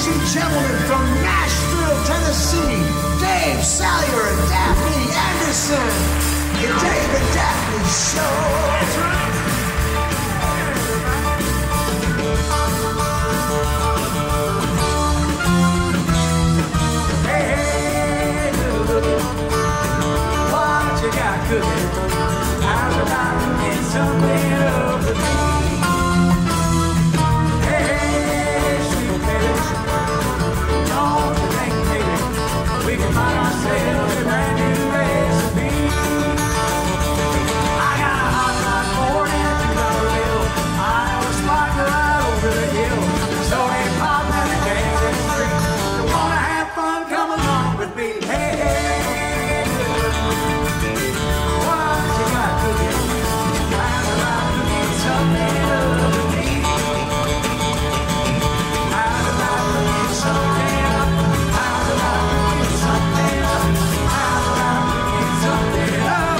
ladies and gentlemen, from Nashville, Tennessee, Dave Salyer and Daphne Anderson. The Dave and Daphne Show. That's right. Hey, look, what you got cooking? How's about to get something up with me? Hey, sweet baby, don't you think, baby, we can find ourselves a brand new recipe? I got a hot rod Ford and a $2 bill. I was sliding right over the hill. So they pop and they dance in the street. You wanna have fun? Come along with me. Hey, hey, what you got cooking? How's about to get something up with me? How's about to get something up? How's about to get something up? How's about to get something up?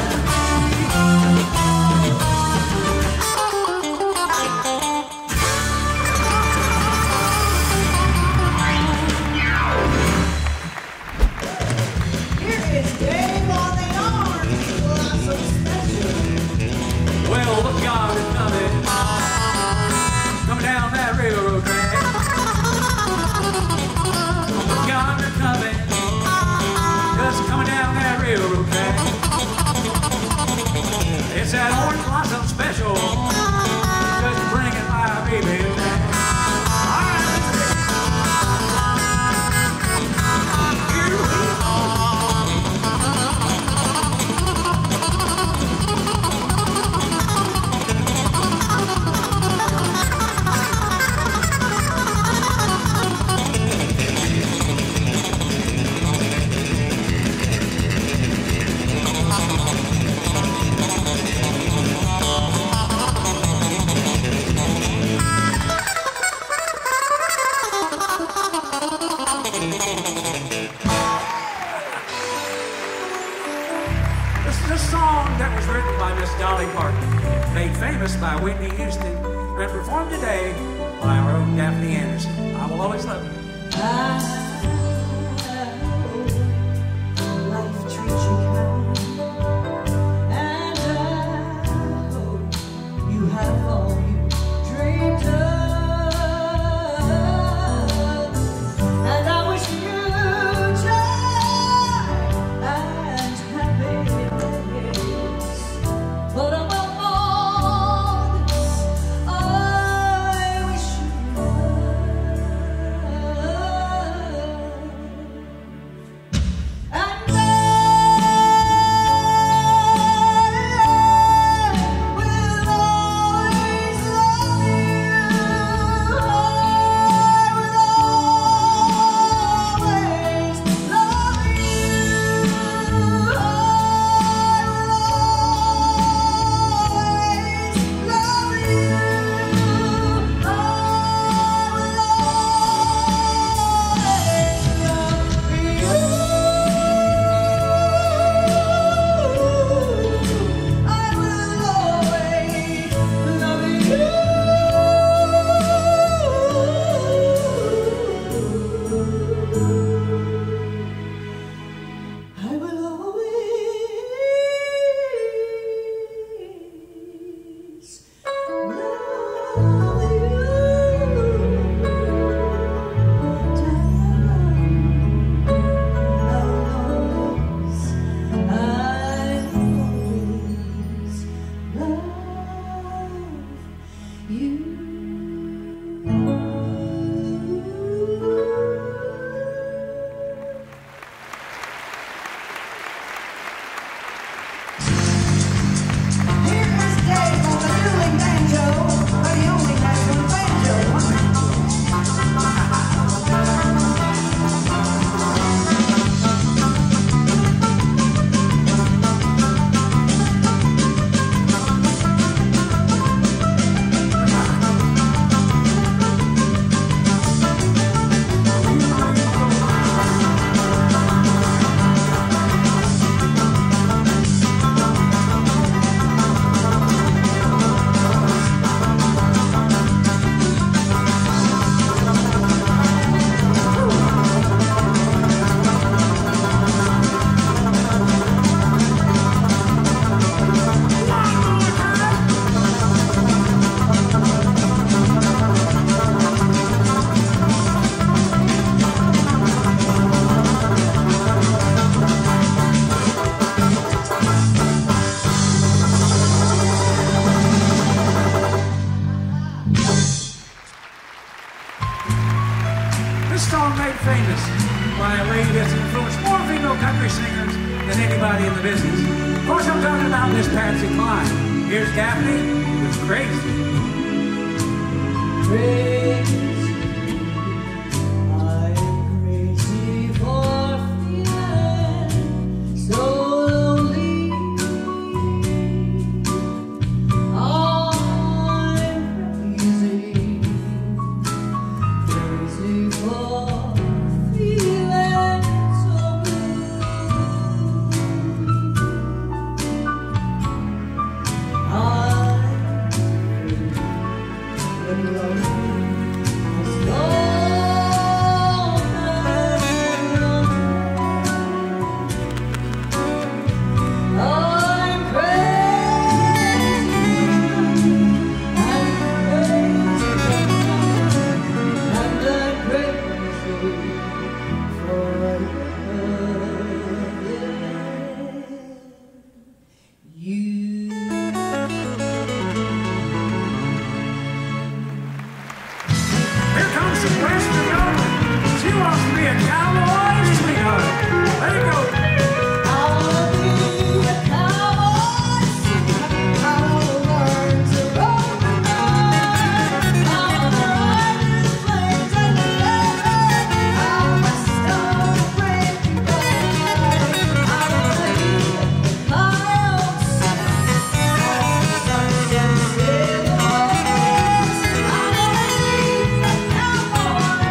Here is Dave on the arm. Well, that's so special. Well, look yonder coming down that railroad track. Look yonder coming, just coming down that railroad track. It's that orange blossom special, just bringing my baby back. All right, let's get it. Here we go. This is a song that was written by Miss Dolly Parton, made famous by Whitney Houston, and performed today by our own Daphne Anderson. I will always love you. Life treats you kind, and I hope you have all you dreamed of. And I wish you joy and happiness. But above all this, I wish you love. This song made famous by a lady that's influenced more female country singers than anybody in the business. Of course, I'm talking about Miss Patsy Cline. Here's Gaffney with Crazy. Crazy, I'm crazy for feeling so lonely. I'm crazy for feeling so blue. I'm She wants to be a cowboy, sweetheart. Let it go. I wanna be a cowboy, I wanna learn to roll the night. I wanna ride this place and desert. I wanna start breaking back. I wanna leave my own sunset city. I wanna be a cowboy.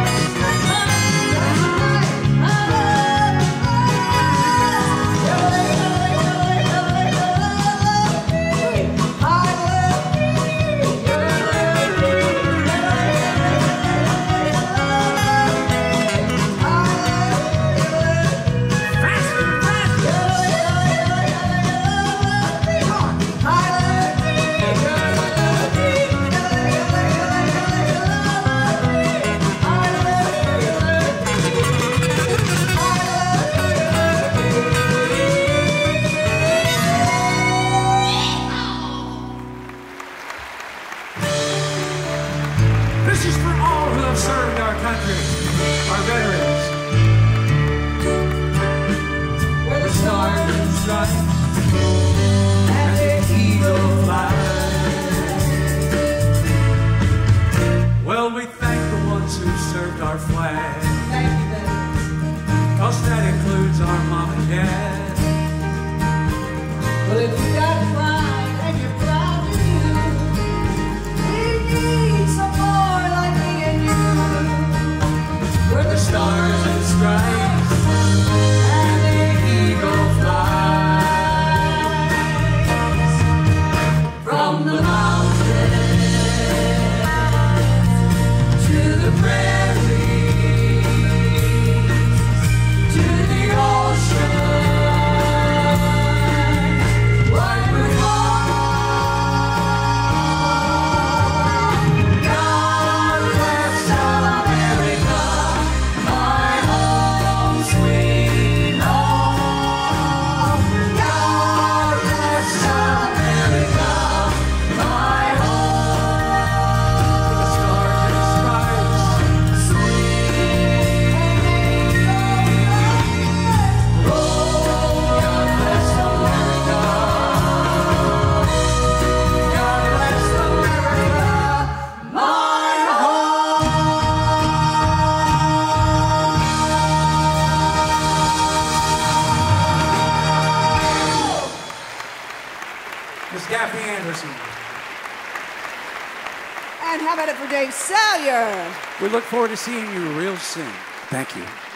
This is for all who have served our country, our veterans. Where the stars and stripes and the eagle flies. Well, we thank the ones who served our flag, Thank you, veterans. 'cause that includes our mom and dad. But if you got pride and you're proud to do, we need some more like me and you. We're the Stars and stripes and the eagle flies. from the mountains To the prairies, to the ocean, wide with God bless America, my home sweet home. God bless America, my home. The stars and stripes, sweet. Oh, God bless America. God bless America, my home. Miss Gaffney Anderson. And how about it for Dave Salyer? We look forward to seeing you real soon. Thank you.